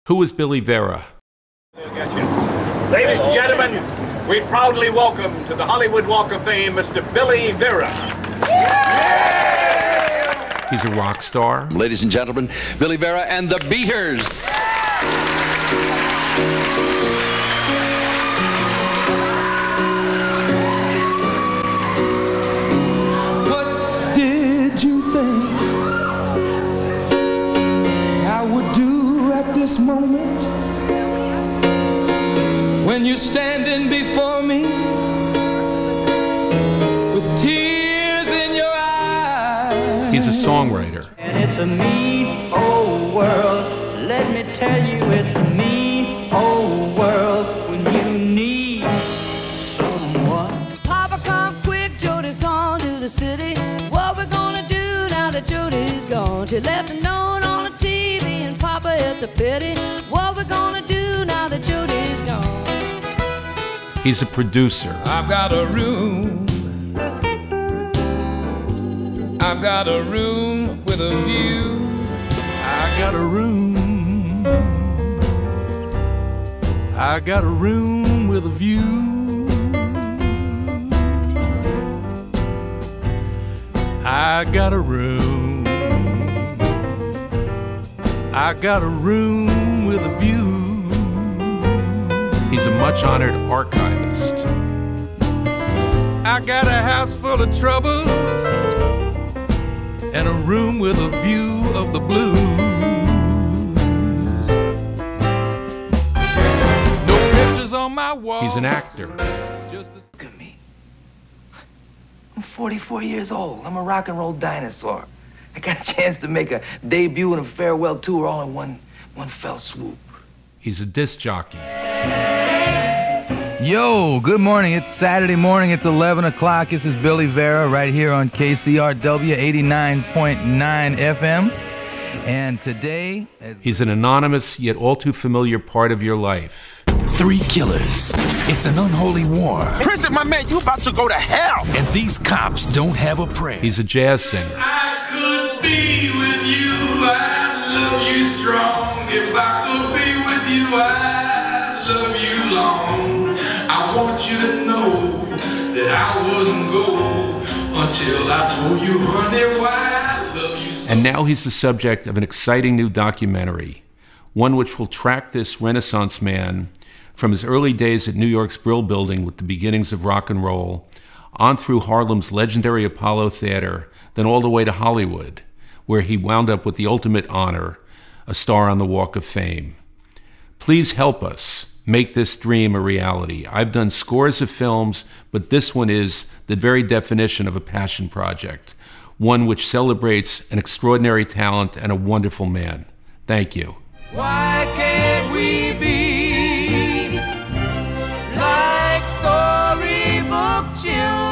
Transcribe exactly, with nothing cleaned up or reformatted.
Who is Billy Vera? Ladies and gentlemen, we proudly welcome to the Hollywood Walk of Fame, Mister Billy Vera. He's a rock star. Ladies and gentlemen, Billy Vera and the Beaters. What did you think I would do at this moment when you're standing before me with tears in your eyes? He's a songwriter. And it's a mean old world. Let me tell you, it's a mean old world when you need someone. Papa, come quick, Jody's gone to the city. What we gonna do now that Jody's gone? She left a note on the T V, and Papa, it's a pity. What we gonna do now that Jody's gone? He's a producer. I've got a room. I've got a room with a view. I got a room. I got a room with a view. I got a room. I got a room with a view. He's a much-honored archivist. I got a house full of troubles and a room with a view of the blues. No pictures on my wall. He's an actor. Just a... Look at me. I'm forty-four years old. I'm a rock and roll dinosaur. I got a chance to make a debut and a farewell tour all in one, one fell swoop. He's a disc jockey. Yo, good morning. It's Saturday morning. It's eleven o'clock. This is Billy Vera right here on K C R W eighty-nine point nine F M. And today... As He's an anonymous yet all too familiar part of your life. Three killers. It's an unholy war. Prison, my man, you about to go to hell. And these cops don't have a prayer. He's a jazz singer. I could be with you. I'd love you strong. If I could be with you, I'd love you long. I want you to know that I wouldn't go until I told you, honey, why I love you so. And now he's the subject of an exciting new documentary, one which will track this Renaissance man from his early days at New York's Brill Building with the beginnings of rock and roll, on through Harlem's legendary Apollo Theater, then all the way to Hollywood, where he wound up with the ultimate honor, a star on the Walk of Fame. Please help us make this dream a reality. I've done scores of films, but this one is the very definition of a passion project, one which celebrates an extraordinary talent and a wonderful man. Thank you. Why can't we be like storybook children?